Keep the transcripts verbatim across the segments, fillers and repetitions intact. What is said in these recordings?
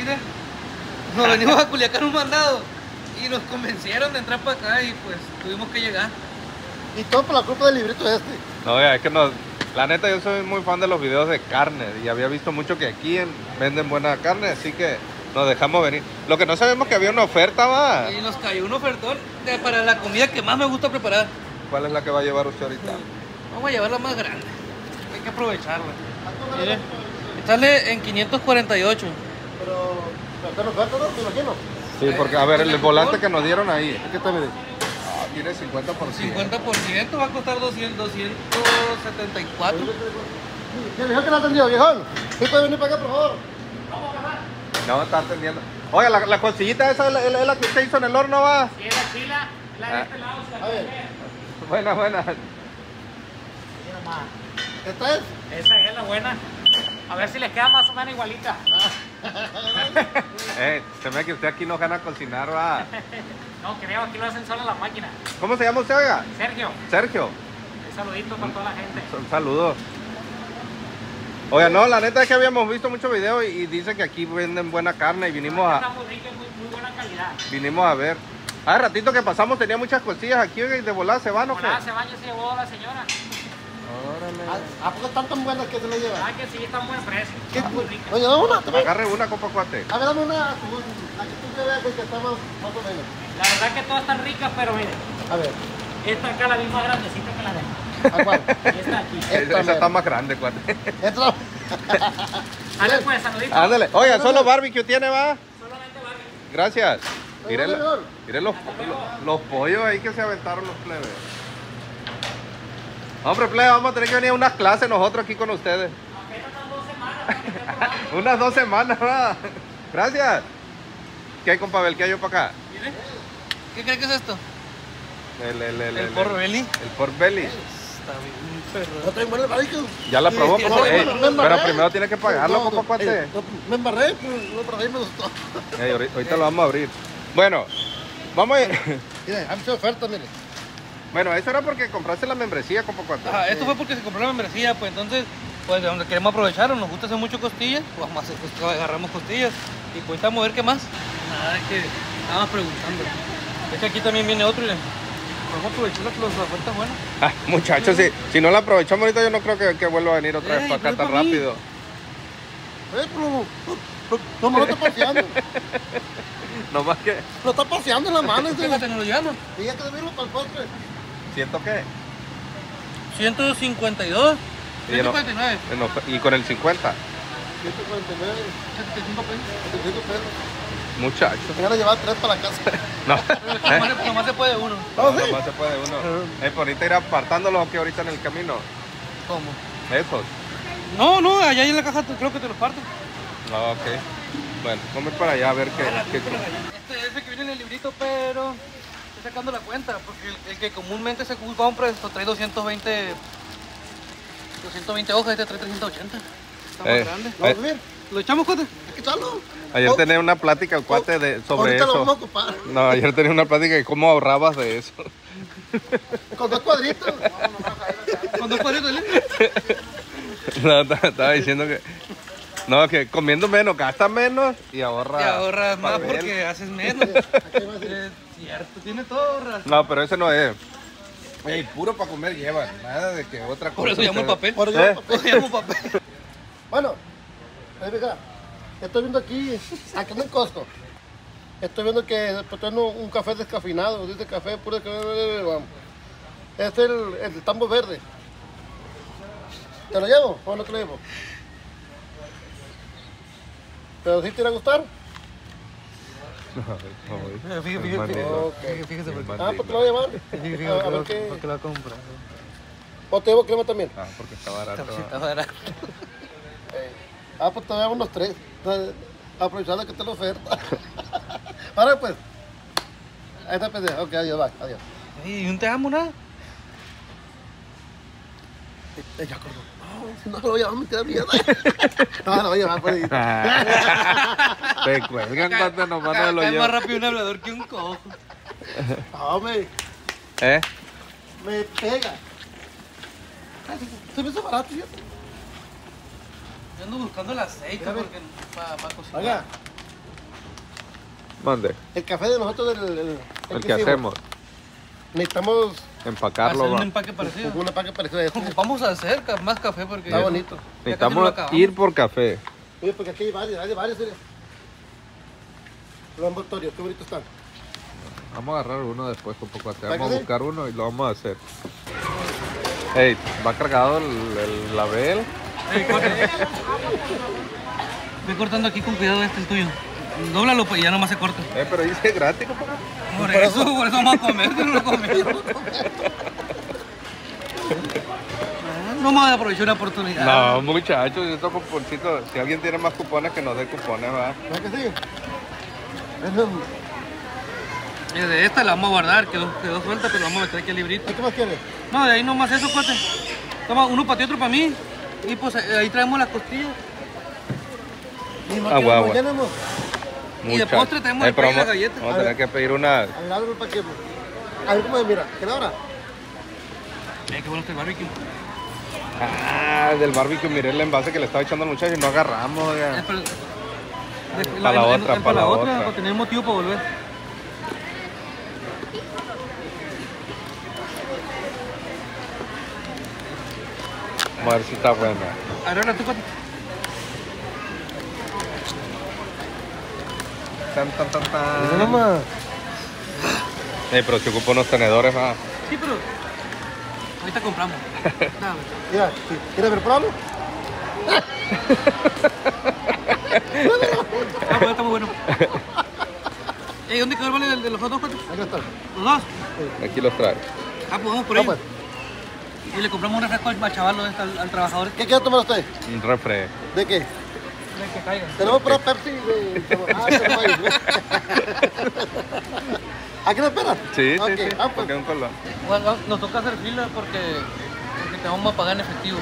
mira. Nos venimos a Culiacán un mandado y nos convencieron de entrar para acá y pues tuvimos que llegar. Y todo por la culpa del librito este. No, ya, es que nos... La neta, yo soy muy fan de los videos de carne y había visto mucho que aquí en- venden buena carne, así que nos dejamos venir. Lo que no sabemos que había una oferta, va. Y nos cayó un ofertón de- para la comida que más me gusta preparar. ¿Cuál es la que va a llevar usted ahorita? Vamos a llevarla más grande. Hay que aprovecharla. Mire, sale en quinientos cuarenta y ocho. Pero, pero está en oferta, ¿no? Me imagino. Sí, porque a ver, el el volante cupón. que nos dieron ahí. ¿Qué tal, mire? Ah, tiene cincuenta por ciento. cincuenta por ciento va a costar doscientos setenta y cuatro. ¿Qué dijo que la atendió, viejón? ¿Sí puede venir para acá, por favor? No, está atendiendo. Oiga, la, la cosillita esa es la, es la que usted hizo en el horno, va. Sí, la chila, la de Ah. este lado, se la A ver. come. Buena, buena. Mira nomás. ¿Esta es? Esa es la buena. A ver si les queda más o menos igualita. Eh, se ve que usted aquí no gana a cocinar, va. No, creo, aquí lo hacen solo la máquina. ¿Cómo se llama usted, oiga? Sergio, Sergio. un saludito para toda la gente. Un saludo. Oiga, no, la neta es que habíamos visto muchos videos y, y dice que aquí venden buena carne y vinimos Está a, muy rica y muy, muy buena calidad. vinimos a ver. Hace ratito que pasamos tenía muchas cosillas aquí, oiga, y de volada se van, ¿o qué? Hola, se baña, se llevó la señora. ¿A, ¿A poco están tan buenas que se la llevan? Ah, que sí, está en buen precio. ¿Qué? Está muy rica. Oye, dame una, toma. Agarre una, copa cuate. A ver, dame una. La que tú te veas que está más, más o menos. La verdad que todas están ricas, pero mire, A ver, esta acá la vi más grandecita que la de ¿a cuál? esta aquí. Esta Esa mera. está más grande, cuate. Esta. Dale pues, saludito. Ándale. Oiga, solo barbecue tiene, va. Solamente vale. Gracias. Mire, Oye, la- mejor. mire los, los, los pollos ahí que se aventaron los plebes. Hombre, plebe, vamos a tener que venir a unas clases nosotros aquí con ustedes. Apenas unas dos semanas para que estén probando. Unas dos semanas, va. Gracias. ¿Qué hay, compa Bel? ¿Qué hay yo para acá? Mire, ¿qué cree que es esto? El, el, el, El pork belly. El pork belly. Está bien, perro. No tengo el barbecue. Ya la Sí, probó, sí, compa. no, Ey, no, me embarré. pero primero tiene que pagarlo, No, compa no, cuate. eh, no, me embarré, pero no, pero ahí me gustó. Ey, ahorita, ahorita lo vamos a abrir. Bueno, vamos a... Mire, han hecho oferta, mire. Bueno, eso era porque compraste la membresía, compa cuate. Ajá, esto fue porque se compró la membresía, pues entonces, pues de donde queremos aprovechar, o nos gusta hacer mucho costillas, pues vamos a hacer, pues, agarramos costillas y pues estamos a ver qué más. Nada, es que estábamos preguntando. Es que aquí también viene otro y le- vamos a aprovechar las las ofertas buenas. Ah, muchachos, si, si no la aprovechamos ahorita, yo no creo que, que vuelva a venir otra vez Ey, para acá pero tan para mí. rápido. Eh, pero no, no, no me lo está paseando. Nomás que... Lo está paseando en la mano. ese. Fíjate, nos lo llevamos. Y ya que de verlo para el postre. ¿Siento que? ciento cincuenta y dos, Y, en ciento of- cuarenta y nueve, en of- y con el cincuenta. ciento cuarenta y nueve, setenta y cinco pesos. setenta y cinco pesos. Muchachos. Me van a llevar tres para la casa. No, Nomás, se- nomás se puede uno. no, ¿sí? nomás se puede uno. Eh, por ahorita ir apartándolos que ahorita en el camino. ¿Cómo? Esos. No, no, allá en la caja te- creo que te los parto. Ah, ok. Bueno, vamos a ir para allá a ver qué... qué- Este es el que viene en el librito, pero estoy sacando la cuenta, porque el, el que comúnmente se compra esto trae doscientos veinte, doscientos veinte hojas, este trae trescientos ochenta. Está más Eh, grande. ¿Lo vamos a ver? ¿Lo echamos, cuate? Hay que echarlo. Ayer Oh, tenía una plática el cuate de, sobre ahorita lo vamos a eso. ocupar. No, ayer tenía una plática de cómo ahorrabas de eso. Con dos cuadritos. Con dos cuadritos, ¿eh? No, t- estaba diciendo que... No, que comiendo menos, gasta menos y ahorra... Te ahorras más papel. porque haces menos. Aquí va a decir. Es cierto, tiene todo ahorras. No, pero ese no es. Ey, puro para comer llevan, nada de que otra cosa. Por eso llamo el papel. Por ¿Eh? eso, Por eso llamo papel. bueno, eh, mira, estoy viendo aquí, aquí en el Costco. Estoy viendo que pues, tengo un café descafeinado, dice café puro café. Vamos. Este es el, el tambo verde. ¿Te lo llevo o no te lo llevo? ¿Pero sí te irá a gustar? Fíjese, fíjese, fíjese. Ok. Fíjese por qué. Ah, pues te lo voy a llevar. Fíjese A, a por ver qué qué. por qué lo ha comprado. ¿O te llevo crema también? Ah, porque está barato. Sí, está barato. Ah, pues te voy a llevar unos tres. Entonces, aprovechando que te lo oferta. Ahora pues. Ahí está pendejo. Ok, adiós, bye, adiós. ¿Y un te amo nada? Eh, ya acordó. No, no lo voy a llevar, me queda mierda. No, no lo voy a llevar, pues. Te cuelgan cuando nomás no lo Es más llevan. rápido un hablador que un cojo. No, me, ¿Eh? me pega. Ay, se me hizo barato, fíjate. Yo ando buscando el aceite Mira, ve. porque para cocinar. Oiga, Mande. El café de nosotros, el, el, el El que hicimos. hacemos. Necesitamos Empacarlo. Hacer un va. empaque parecido. un empaque parecido a este. Vamos a hacer ca- más café porque... Está bonito. Ya casi Necesitamos lo acabamos. ir por café. Oye, porque aquí hay varios, hay varios. Mire. Los envoltorios, qué bonitos están. Vamos a agarrar uno después con poco. Vamos a ¿Para qué? buscar uno y lo vamos a hacer. Hey, va cargado el, el label. Ey, corta. Ve cortando aquí con cuidado, este es el tuyo. Dóblalo pues y ya nomás se corta. Eh, pero dice gratis, compadre. Por eso, por eso vamos a comer, que no lo comemos. No vamos a aprovechar una oportunidad. No, muchachos, estos cuponcitos. Si alguien tiene más cupones, que nos dé cupones, va. ¿Verdad que sí? Es un- Y de esta la vamos a guardar, quedó, quedó suelta, pero la vamos a meter aquí al librito. ¿Y qué más quieres? No, de ahí nomás eso, cuate. Toma uno para ti, otro para mí. Y pues eh, ahí traemos las costillas. Y no Agua, queremos, agua. llenemos. Y de postre tenemos el pero pay y las vamos, galletas. vamos a tener que pedir una. Al lado para que. A ver cómo mira, ¿qué hora? Eh, qué bueno este barbecue. Ah, del barbecue, miré el envase que le estaba echando al muchacho y no agarramos. Eh, Ya. pero- de- Pa' la en- otra, en- pa' la la otra. para tener motivo para volver. Vamos a ver si está buena. Ahora tú, cuate. Tan, tan, tan, tan. Mira nomás. Eh, pero si ocupo unos tenedores, va. Sí, pero ahorita compramos. Nada, Mira, sí. ¿Quieres ver probable? ah, pues está muy bueno. Eh, ¿dónde quedó el vale de, de los hot dogs, cuate? Aquí está. ¿Los dos? Aquí los trae. Ah, pues vamos por Ah, ahí. pues. Y le compramos un refresco al chaval, este, al, al trabajador. ¿Qué quiere tomar usted? Un refre. ¿De qué? De que caiga. Tenemos pura Pepsi de... Ah, tenemos ahí. ¿Aquí nos esperan? Sí, Ok, sí, sí. ah, pues. Porque un color. Bueno, nos toca hacer fila porque, porque te vamos a pagar en efectivo.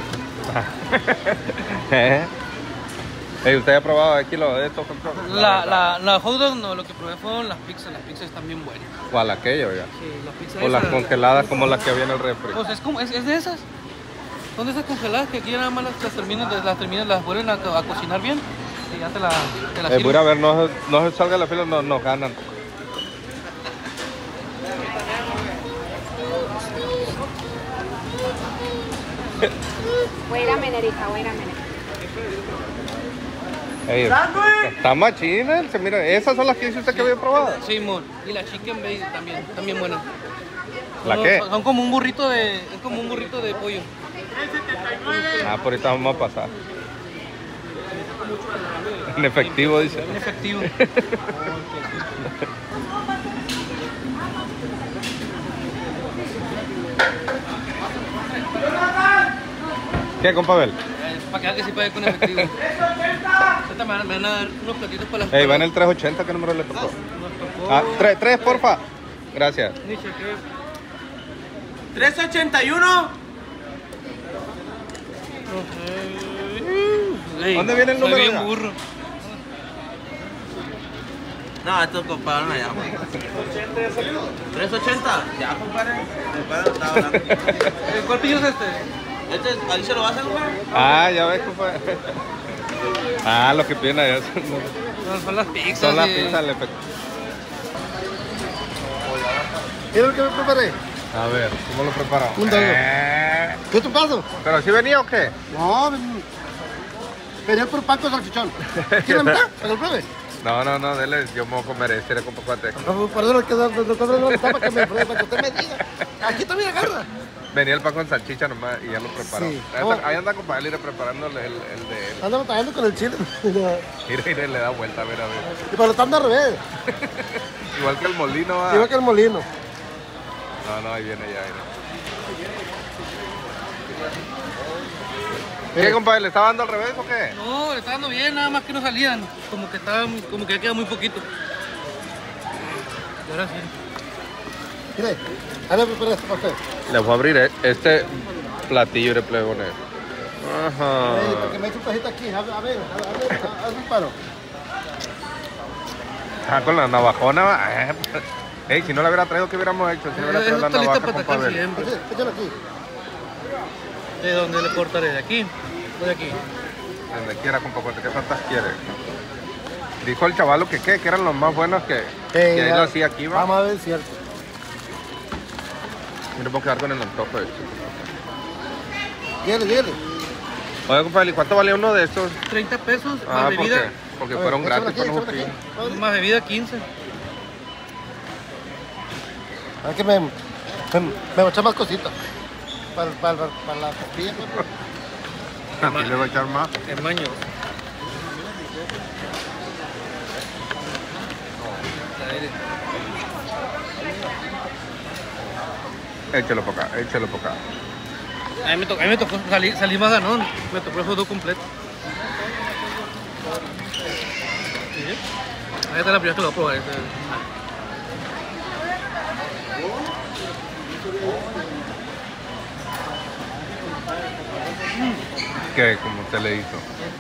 ¿Eh? Ey, ¿usted ha probado aquí lo de estos controles? La, la, la hot dog no, lo que probé fueron las pizzas. Las pizzas están bien buenas. ¿Cuál aquello ya? Sí, las pizzas O las esas- congeladas como las que había en el refri. Pues es, como, es, es de esas. Son de esas congeladas que aquí nada más las, las terminan, las terminan, las vuelven a, a cocinar bien y ya te la, te la Eh, voy a ir sirven. a ver, no, no se salga la fila, no, nos ganan. Wait a minute, hija, wait a minute. Ey, está machina, se mira, esas son las que dice usted que había probado. Sí, amor. Y la chicken bake también, también buenas. ¿La Son- qué? Son como un burrito de, es como un burrito de pollo. Ah, por ahorita vamos a pasar. En efectivo, dice. En efectivo. ¿Qué, compa Abel? Eh, para que vean que sí pague con efectivo. Ahorita me van, me van a dar unos platitos para las Ey, va en el trescientos ochenta, ¿qué número le tocó? Nos tocó... Ah, tres, tres, porfa. Gracias. Ni chequeo. tres ochenta y uno. Ey, ¿Dónde viene el soy número, bien oiga? burro. No, estos compadres allá. tres ochenta. Ya, compadre. Compadre, está hablando. Eh, ¿Cuál pillo es este? Este, ahí se lo va a hacer, güey. Ah, ya ves, compa. Ah, lo que piden allá son, No, son las pizzas. son las y- pizzas al efecto. ¿Quieres que me preparé? A ver, ¿cómo lo preparamos? Un dedo. Eh, ¿Qué es tu paso? ¿Pero si venía o qué? No, ven- venía por pan con salchichón. ¿Quieres la mitad? ¿Para que lo pruebes? No, no, no, dele, yo me voy a comer este, era con pocuate. No, por eso lo que no lo está para que me pruebe, para que usted me diga. Aquí también agarra. Venía el pan con salchicha nomás y ya lo preparó. Sí. Ahí ¿Cómo? anda- Ahí anda compa, él irá preparándole el, el de él. Anda batallando con el chile. Y Mira, mira, le da vuelta, a ver, a ver. pero está andando al revés. Igual que el molino, va. Igual que el molino. No, no, ahí viene ya. Ahí viene. ¿Qué, compadre? ¿Le estaba dando al revés o qué? No, le está dando bien, nada más que no salían. Como que estaban, como que ya queda muy poquito. Y ahora sí. Mire, ahora prepara esto para usted. Le voy a abrir eh, este platillo de plebones. Ajá. Ey, para que me eche un pajito aquí. A ver, a ver, a ver, haz un paro. Ah, con la navajona. va. Eh, Ey, si no la hubiera traído, ¿qué hubiéramos hecho? Si no hubiera traído Eso la está lista navaja, para compa atacar Abel. siempre. Así, échalo aquí. ¿De dónde le cortaré? ¿De aquí? ¿O de aquí? Donde quiera, compa, ¿qué tantas quiere? Dijo el chavalo que qué, que eran los más buenos que, Eh, que él ya. hacía aquí, va. Vamos a ver si es cierto. Y no puedo quedar con el antojo de esto. Dígale, dígale. Oye, compadre, ¿y cuánto valía uno de estos? treinta pesos, Ah, más porque, bebida, porque A ver, fueron échamela gratis aquí, para échamela nosotros. aquí. Madre. más bebida quince. A ver que me, me, me voy a echar más cositas. Para, para, para, para la costilla. Aquí le voy a echar más. Es maño. Échalo para acá, échalo para acá. A mí me tocó, a mí me tocó salir, salir más ganón. Me tocó el dos completo. Ahí está la primera que lo voy a probar. Este. ¿Qué? Como usted le hizo.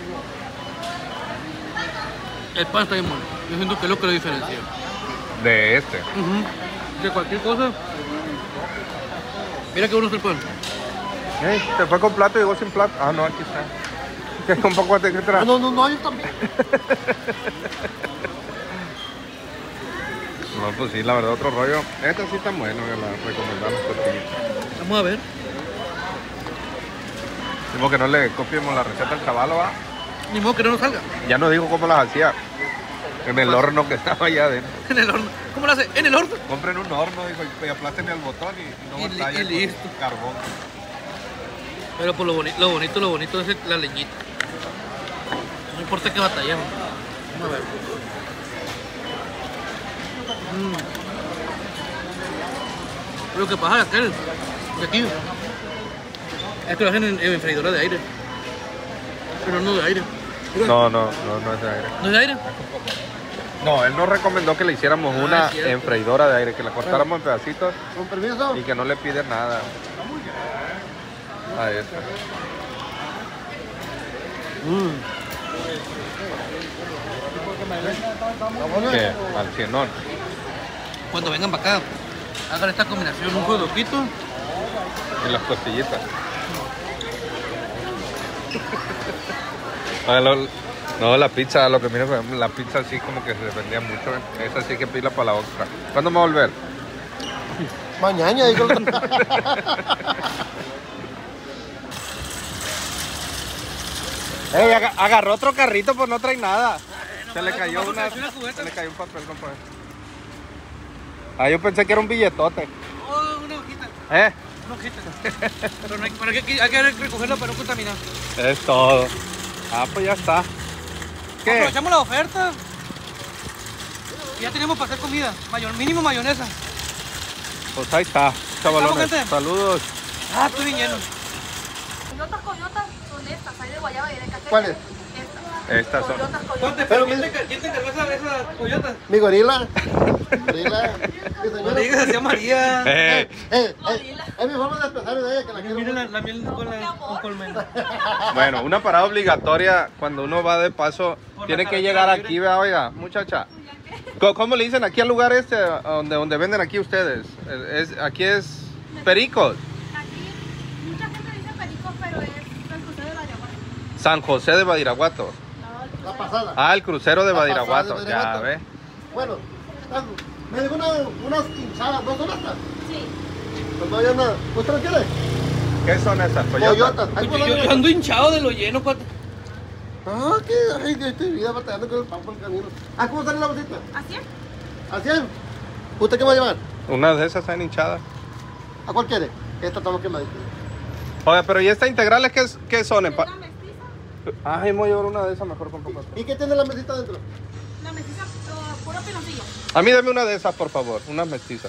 El pan está bien bueno. Yo siento que es lo que lo diferencia. De este. Ujú. De cualquier cosa. Mira que bueno es el pan. Ey, se fue con plato y llegó sin plato. Ah, no, aquí está. ¿Qué? ¿Un poco de qué Ah, trae? no, no, no, yo también. No, pues sí, la verdad, otro rollo. Esta sí está buena, que la recomendamos tortilla. Vamos a ver. Digo que no le copiemos la receta al chavalo, ¿va? Ni modo que no nos salga. Ya nos dijo cómo las hacía. En el horno que estaba allá adentro. En el horno. ¿Cómo lo hace? En el horno. Compren un horno, dijo, y aplástenle al botón y, y no Y li- batalla y con listo. carbón. Pero por lo, boni lo bonito, lo bonito es el- la leñita. No importa que batallemos. Vamos a ver. Mm. Lo que pasa acá, de aquí, es que lo hacen en, en freidora de aire. Pero no de aire. No, no, no, no es de aire. ¿No es de aire? No, él nos recomendó que le hiciéramos Ah, una es cierto. en freidora de aire, que la cortáramos en pedacitos Con permiso. y que no le pide nada. Ahí está. Mm. Está bueno. ¿Qué? Al cienón. Cuando vengan para acá, hagan esta combinación, un jueguito. Y las costillitas. Ah, lo- no, la pizza, lo que mira, la pizza sí como que se vendía mucho. ¿Eh? Esa sí hay que pedirla para la otra. ¿Cuándo me va a volver? Mañana, digo. Ey, aga- agarró otro carrito, pues no trae nada. Se le nomás, cayó nomás una, porque una cubeta. se le cayó un papel, compadre. Ah, yo pensé que era un billetote. Oh, una hojita, ¿Eh? una hojita. Pero no hay, para que, hay que recogerla para no contaminar. Es todo. Ah, pues ya está. ¿Qué? Aprovechamos la oferta. Y ya tenemos para hacer comida. Mayor, mínimo mayonesa. Pues ahí está, chavalones. gente. Saludos. Ah, estoy bien lleno. Coyotas, coyotas son estas, hay de guayaba y de café. ¿Cuáles? Estas. Estas son. Coyotas, coyotas. Ponte, Pero pero ¿quién mira- te, quién te encargó esa, esa coyota? Mi gorila. Gorila. Mi No señora. le digas así a María. Eh, Eh, eh, eh, es mi forma de expresar de ella que la quiero Miren mucho. la, la miel con, la, con colmena. bueno, una parada obligatoria cuando uno va de paso. Por Tiene la que carretera llegar libre. aquí, vea, oiga, muchacha. ¿Cómo, cómo le dicen aquí al lugar este a donde, donde venden aquí ustedes? Es, aquí es Pericos. Aquí mucha gente dice pericos, pero es el crucero de la Yaguara. San José de Badiraguato. La pasada. Ah, el crucero de La pasada Badiraguato. de Ya, Badiraguato. ve. Bueno, me dijo una, unas hinchadas, ¿no son estas? Sí. Pues no hay nada. ¿Usted no quiere? ¿Qué son esas? Coyotas. Coyotas. Ay, Yo, pues, yo, yo ando hinchado de lo lleno, cuate. Ah, que ay, que estoy vida batallando con el pan por el camino. Ah, ¿cómo sale la bolsita? ¿Así es? ¿A cien? ¿Usted qué va a llevar? Una de esas están hinchadas. ¿A cuál quiere? Esta está más quemadita. Oye, pero ¿y estas integrales qué, es- qué son? En ¿Es pa- una mestiza? Ay, me voy a llevar una de esas mejor con poco. ¿Y qué tiene la mesita adentro? La mestiza, uh, puro pinotillo. A mí dame una de esas, por favor. Unas mestizas.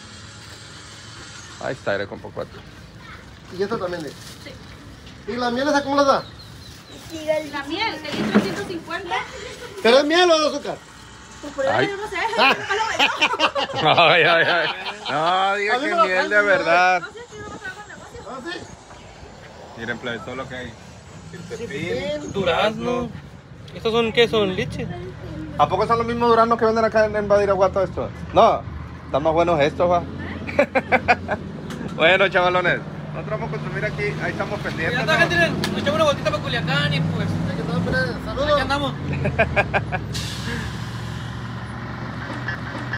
Ahí está, aire con poco. Y esta también. ¿eh? Sí. ¿Y la miel esa cómo la da? La miel, de litro ciento cincuenta. ¿Pero es miel o de azúcar? Pues por eso Ay. yo no sé. Ah. nunca lo veo. Ay, ay, ay. No, diga A mí que me lo miel traen, de verdad. No sé si vamos a hacer negocio. ¿Ah, sí? Miren, plebe, todo lo que hay. Chipipín. Durazno. ¿Estos son qué? ¿Son leche? ¿A poco son los mismos duraznos que venden acá en, en Badiraguato estos? No, están más buenos estos, va. Bueno, chavalones, nosotros vamos a consumir aquí, ahí estamos Ya pendientes. está, ¿no? gente. Nos echamos una vueltita para Culiacán y pues. Hay que tomar, Aquí saludos. andamos.